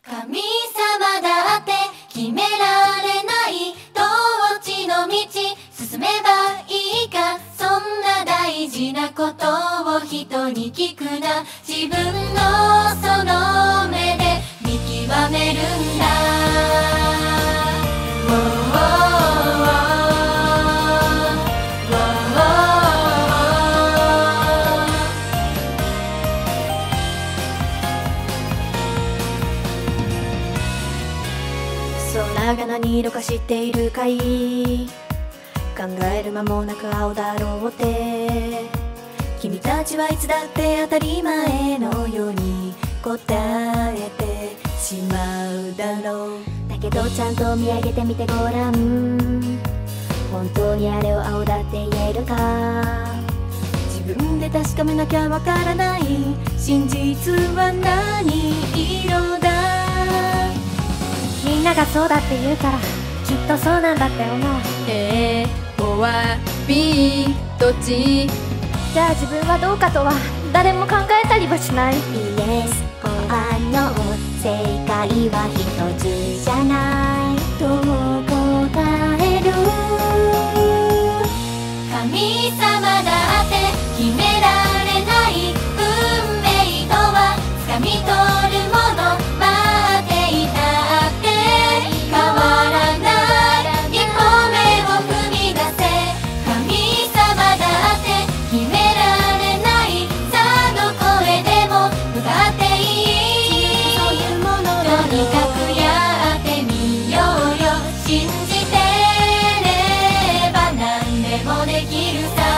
神様だって決められないどっちの道進めばいいか、そんな大事なことを人に聞くな。自分のその目で見極めるんだ。 空が何色か知っているかい、考える間もなく青だろうって、君たちはいつだって当たり前のように答えてしまうだろう。 だけどちゃんと見上げてみてごらん、本当にあれを青だって言えるか。 自分で確かめなきゃわからない真実は何色だ。 みんながそうだって言うからきっとそうなんだって思う。 A は B どっち？ じゃあ自分はどうかとは誰も考えたりはしない。 Yes or No 正解は一つじゃないと答える。 神様だって決められない運命とは掴み取るもの、待っていたって変わらない一歩目を踏み出せ。神様だって決められない、さあどこへでも向かっていい。 そういうものとにかくやってみようよ、信じてれば何でもできるさ。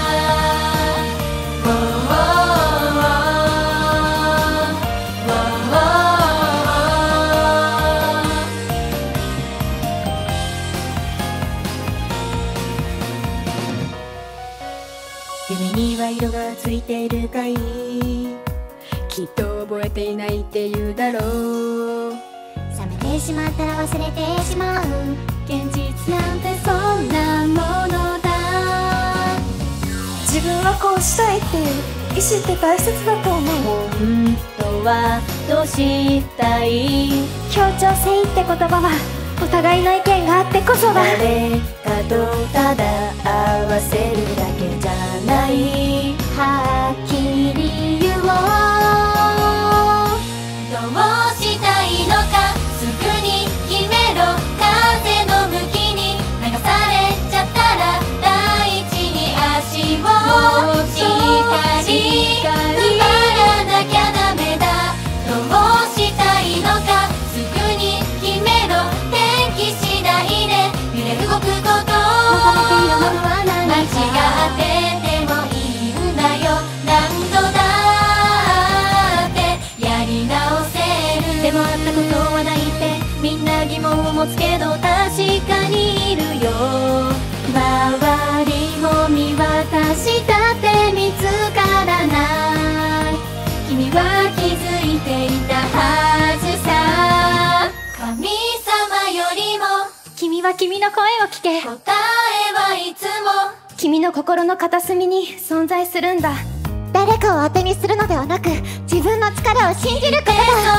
夢には色がついているかい、きっと覚えていないって言うだろう。 冷めてしまったら忘れてしまう、 現実なんてそんなものだ。自分はこうしたいっていう意志って大切だと思う。本当はどうしたい？ 協調性って言葉はお互いの意見があってこそだ。 誰かとただ合わせるだけじゃない、 はっきり言おう。 どうしたいのかすぐに決めろ。風の向きに流されちゃったら大地に足をしっかり踏まらなきゃダメだ。どうしたいのかすぐに決めろ。天気次第で揺れ動くこと求めているものは何間違か。 っててもいいんだよ、何度だってやり直せる。 でもあったことはないってみんな疑問を持つけど確かにいるよ。周りも見渡したって見つからない、君は気づいていたはずさ。 神様よりも君は君の声を聞け。 答えはいつも君の心の片隅に存在するんだ。誰かを当てにするのではなく自分の力を信じることだ。